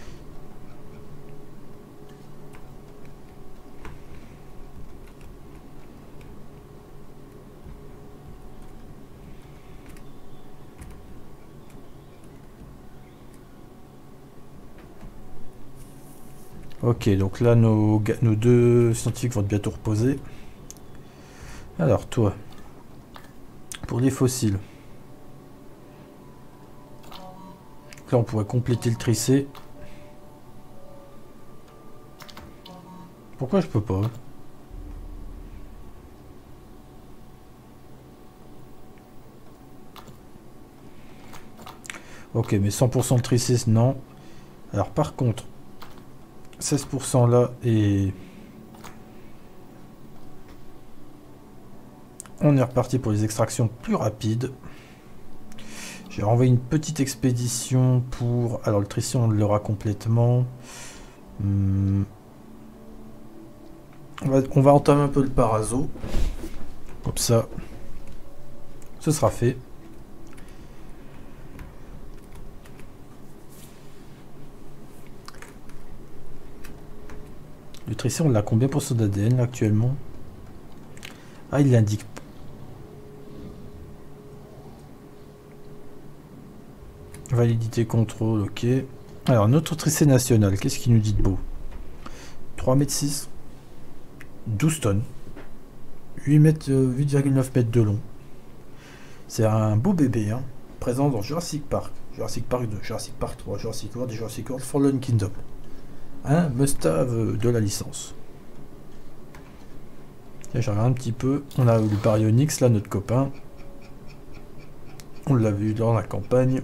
S1: Ok, donc là, nos, nos deux scientifiques vont bientôt reposer. Alors, toi, pour les fossiles. Là, on pourrait compléter le tricé. Pourquoi je peux pas? Ok, mais cent pour cent de tricé, non. Alors par contre, seize pour cent là et... On est reparti pour les extractions plus rapides. J'ai renvoyé une petite expédition pour... Alors le tricé, on l'aura complètement. Hum... On va, on va entamer un peu le parazo. Comme ça, ce sera fait. Le tricé, on l'a combien pour son A D N là, actuellement? Ah, il l'indique. Validité, contrôle, ok. Alors, notre tricé national, qu'est-ce qu'il nous dit de beau? trois mètres six, douze tonnes, huit virgule neuf mètres de long. C'est un beau bébé, hein, présent dans Jurassic Park, Jurassic Park deux, Jurassic Park trois, Jurassic World et Jurassic World Fallen Kingdom. Un must-have de la licence. Là, je regarde un petit peu. On a eu le Baryonyx, là, notre copain. On l'a vu dans la campagne.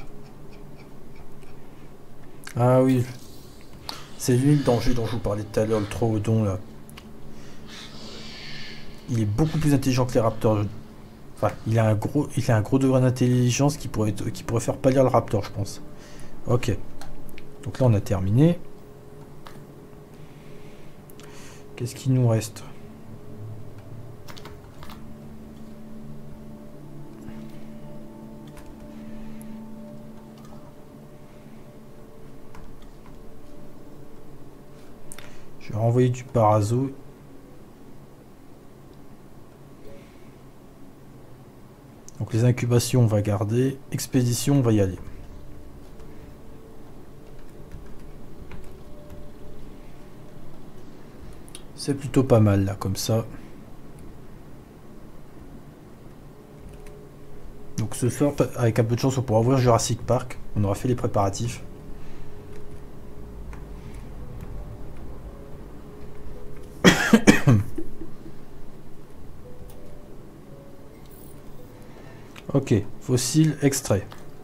S1: Ah oui. C'est lui le danger dont je vous parlais tout à l'heure, le Troodon, là. Il est beaucoup plus intelligent que les raptors. Enfin, il a un gros, il a un gros degré d'intelligence qui pourrait, être, qui pourrait faire pâlir le raptor, je pense. Ok. Donc là, on a terminé. Qu'est-ce qu'il nous reste? Je vais renvoyer du parazo. Donc les incubations, on va garder. Expédition, on va y aller. C'est plutôt pas mal là, comme ça. Donc ce soir, avec un peu de chance, on pourra voir Jurassic Park. On aura fait les préparatifs. Ok, fossile extrait.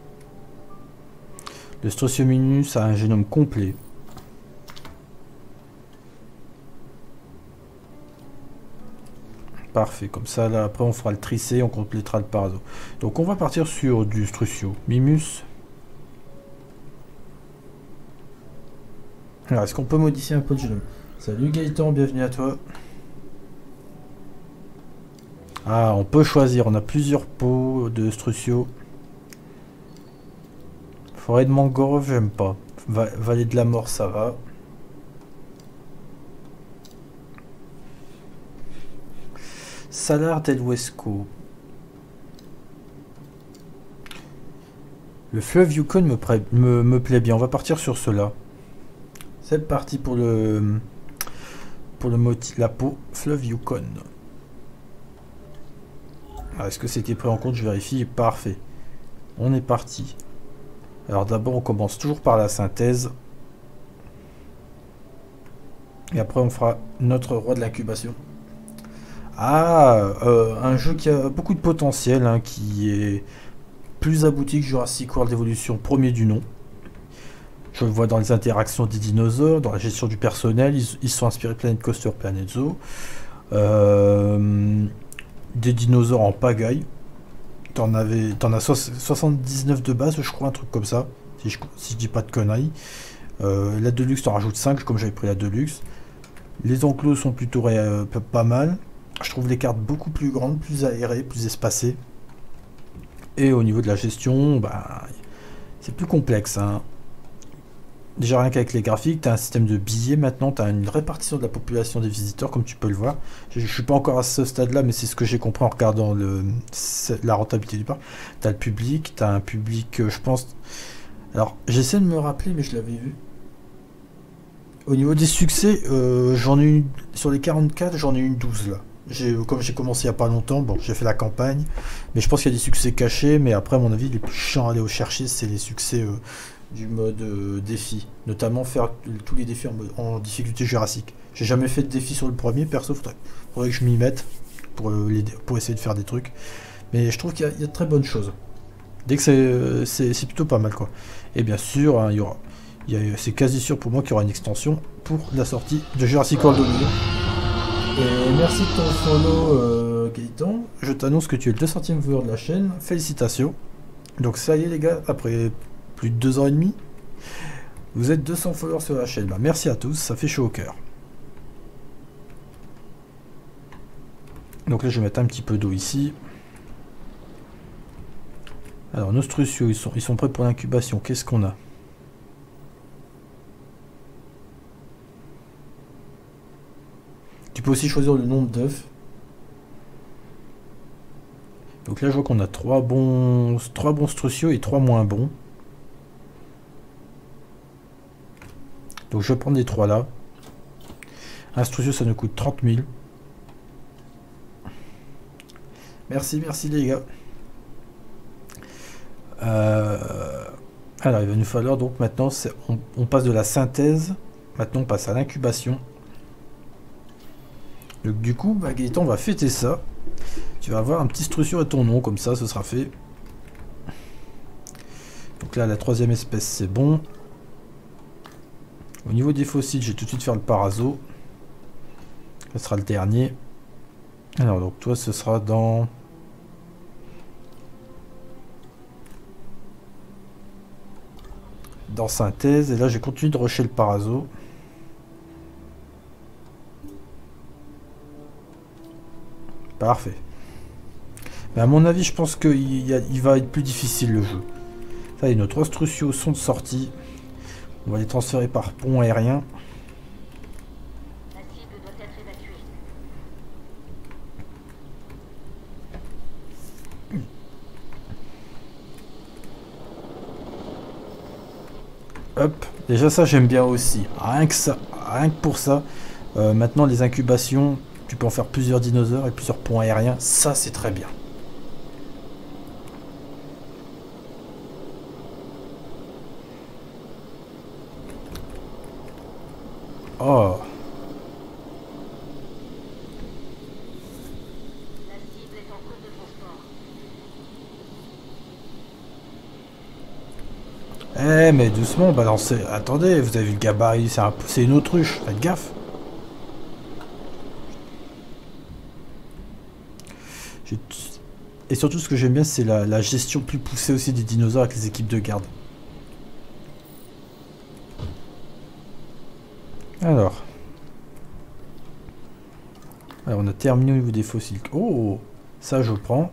S1: Le Struthiominus a un génome complet. Parfait, comme ça, là, après on fera le tricé, on complétera le parazo. Donc on va partir sur du Struthio. Mimus. Alors, est-ce qu'on peut modifier un peu le génome? Salut Gaëtan, bienvenue à toi. Ah, on peut choisir, on a plusieurs pots de Struthio. Forêt de mangrove, j'aime pas. Va Vallée de la mort, ça va. Salar del Huesco. Le fleuve Yukon me, me, me plaît bien. On va partir sur cela. C'est parti pour le pour le moti la peau fleuve Yukon. Est-ce que c'était pris en compte? Je vérifie. Parfait. On est parti. Alors d'abord on commence toujours par la synthèse. Et après on fera notre roi de l'incubation. Ah, euh, un jeu qui a beaucoup de potentiel, hein, qui est plus abouti que Jurassic World Evolution, premier du nom. Je le vois dans les interactions des dinosaures, dans la gestion du personnel, ils, ils sont inspirés de Planet Coaster, Planet Zoo. Euh, des dinosaures en pagaille. T'en avais, t'en as soixante-dix-neuf de base, je crois, un truc comme ça, si je, si je dis pas de conneries. Euh, la Deluxe t'en rajoute cinq, comme j'avais pris la Deluxe. Les enclos sont plutôt euh, pas mal. Je trouve les cartes beaucoup plus grandes, plus aérées, plus espacées. Et au niveau de la gestion, bah, c'est plus complexe. Hein. Déjà rien qu'avec les graphiques, tu as un système de billets maintenant, tu as une répartition de la population des visiteurs, comme tu peux le voir. Je ne suis pas encore à ce stade-là, mais c'est ce que j'ai compris en regardant le, la rentabilité du parc. Tu as le public, tu as un public, euh, je pense... Alors, j'essaie de me rappeler, mais je l'avais vu. Au niveau des succès, euh, j'en ai eu, sur les quarante-quatre, j'en ai eu une douze là. Comme j'ai commencé il n'y a pas longtemps, bon, j'ai fait la campagne, mais je pense qu'il y a des succès cachés, mais après, à mon avis, les plus chiants à aller au chercher, c'est les succès euh, du mode euh, défi, notamment faire tous les défis en, mode, en difficulté jurassique. J'ai jamais fait de défi sur le premier, perso, faudrait, faudrait que je m'y mette pour, euh, les, pour essayer de faire des trucs, mais je trouve qu'il y, y a de très bonnes choses. Dès que c'est, c'est, c'est plutôt pas mal, quoi. Et bien sûr, hein, il y aura, il y a, c'est quasi sûr pour moi qu'il y aura une extension pour la sortie de Jurassic World Dominion. Et merci de ton follow, euh, Gaëtan. Je t'annonce que tu es le deux centième viewer de la chaîne. Félicitations. Donc ça y est les gars, après plus de deux ans et demi, vous êtes deux cents followers sur la chaîne. Bah, merci à tous, ça fait chaud au cœur. Donc là je vais mettre un petit peu d'eau ici. Alors nos strucciaux, ils sont, ils sont prêts pour l'incubation. Qu'est-ce qu'on a? Tu peux aussi choisir le nombre d'œufs. Donc là je vois qu'on a trois bons trois bons strucciaux et trois moins bons. Donc je vais prendre les trois là. Un struccio ça nous coûte trente mille. Merci, merci les gars. Euh, alors il va nous falloir donc maintenant on, on passe de la synthèse, maintenant on passe à l'incubation. Donc du coup bah, Gaëtan, on va fêter ça. Tu vas avoir un petit structure à ton nom, comme ça ce sera fait. Donc là la troisième espèce c'est bon. Au niveau des fossiles, je vais tout de suite faire le parazo. Ce sera le dernier. Alors donc toi ce sera dans dans synthèse, et là je continue de rusher le parazo. Parfait. Mais à mon avis je pense qu'il il va être plus difficile le jeu. Ça y est, nos trois strucciaux sont de sortie. On va les transférer par pont aérien.
S6: La cible doit être évacuée.
S1: Hop, déjà ça j'aime bien aussi. Rien que ça, rien que pour ça. Euh, maintenant les incubations, tu peux en faire plusieurs dinosaures et plusieurs ponts aériens. Ça c'est très bien. Oh.
S6: La cible est en cours de transport.
S1: Eh mais doucement, balancez. Attendez, vous avez vu le gabarit, c'est un... c'est une autruche, faites gaffe. Et surtout ce que j'aime bien c'est la, la gestion plus poussée aussi des dinosaures avec les équipes de garde. Alors. Alors on a terminé au niveau des fossiles. Oh, ça je prends.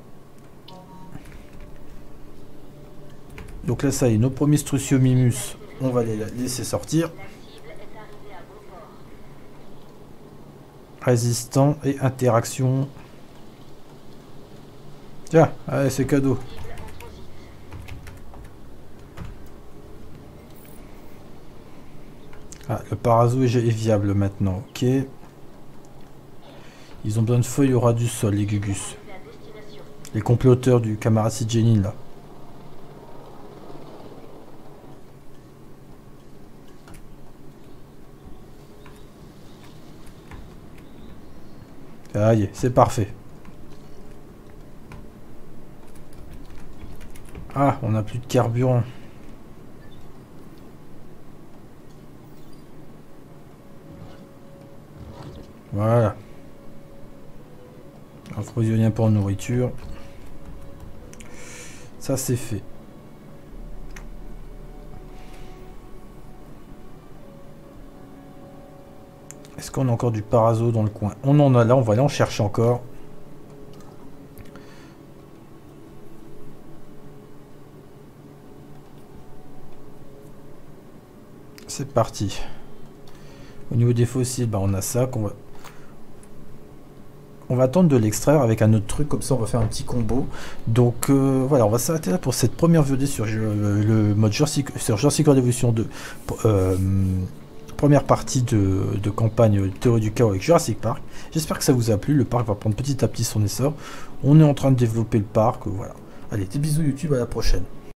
S1: Donc là ça y est, nos premiers Struciomimus, on va les laisser sortir.
S6: La cible est arrivée à bon port.
S1: Résistant et interaction. Tiens, allez c'est cadeau.
S6: Cible en transit.
S1: Ah, le parazo est est viable maintenant, ok. Ils ont besoin de feuilles au ras du sol, les Gugus.
S6: Arrivée à destination.
S1: Les comploteurs du camarade Jenin là. Ça y est, c'est parfait. Ah, on n'a plus de carburant. Voilà. Approvisionner pour nourriture. Ça c'est fait. Est-ce qu'on a encore du parazo dans le coin? On en a là, on va aller en chercher encore. C'est parti. Au niveau des fossiles, bah on a ça qu'on va... On va attendre de l'extraire avec un autre truc, comme ça on va faire un petit combo. Donc euh, voilà, on va s'arrêter là pour cette première V O D sur euh, le mode Jurassic, sur Jurassic World Evolution deux. Euh, première partie de, de campagne Théorie du Chaos avec Jurassic Park. J'espère que ça vous a plu, le parc va prendre petit à petit son essor. On est en train de développer le parc, voilà. Allez, des bisous YouTube, à la prochaine.